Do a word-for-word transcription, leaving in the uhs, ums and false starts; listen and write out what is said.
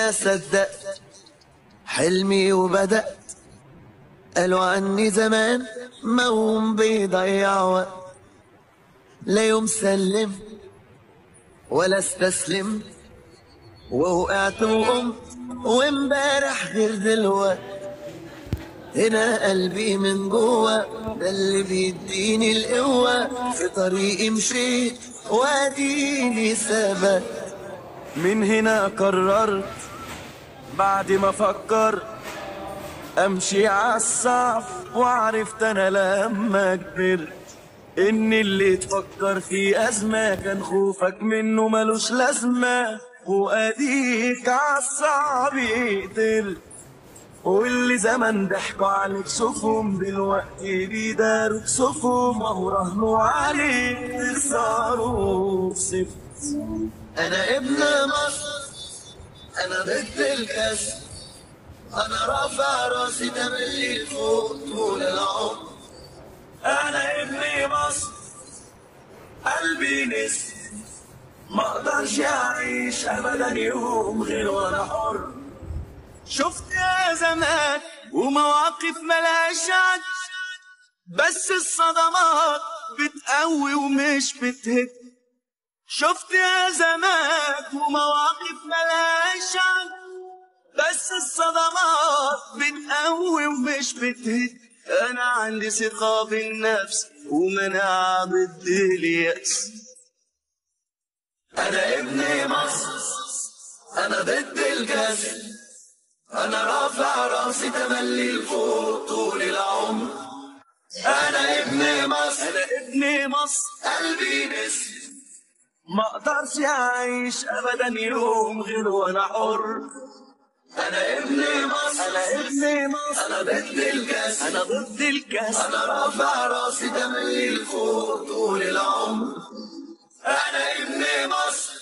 أنا صدقت حلمي وبدأت، قالوا عني زمان موهوم بيضيع وقت، لا يوم سلم ولا استسلم، ووقعت وقمت وامبارح غير دلوقت. هنا قلبي من جوه ده اللي بيديني القوة، في طريقي مشيت واديني ثبت. من هنا قررت بعد ما فكرت امشي عالصعب، وعرفت انا لما كبرت ان اللي تفكر في ازمه كان خوفك منه ملوش لازمه، واديك عالصعب قدرت. واللي زمان ضحكوا عليك شوفهم دلوقتي بيداروا كسوفهم، وهو راهنوا عليك تخسروا كسبت. انا ابن مصر، انا ضد الكسر، انا رافع راسي تملي فوق طول العمر. انا ابن مصر قلبي نسر، ما اقدرش اعيش ابدا يوم غير وانا حر. شفت يا زمان ومواقف ملهاش عد، بس الصدمات بتقوي ومش بتهد. شفت يا زمان ومواقف ملهاش عد، بس الصدمات بتقوي ومش بتهد. انا عندي ثقة بالنفس ومناعة ضد اليأس. انا ابن مصر، انا ضد الكسل، انا رافع راسي تملي لفوق طول العمر. انا ابن مصر، انا ابن مصر قلبي نسر، ما اقدرش اعيش ابدا يوم غير وانا حر. انا ابن مصر، انا ابن مصر انا ضد الكسل، انا ضد الكسل، انا رافع راسي تملي لفوق طول العمر. انا ابن مصر.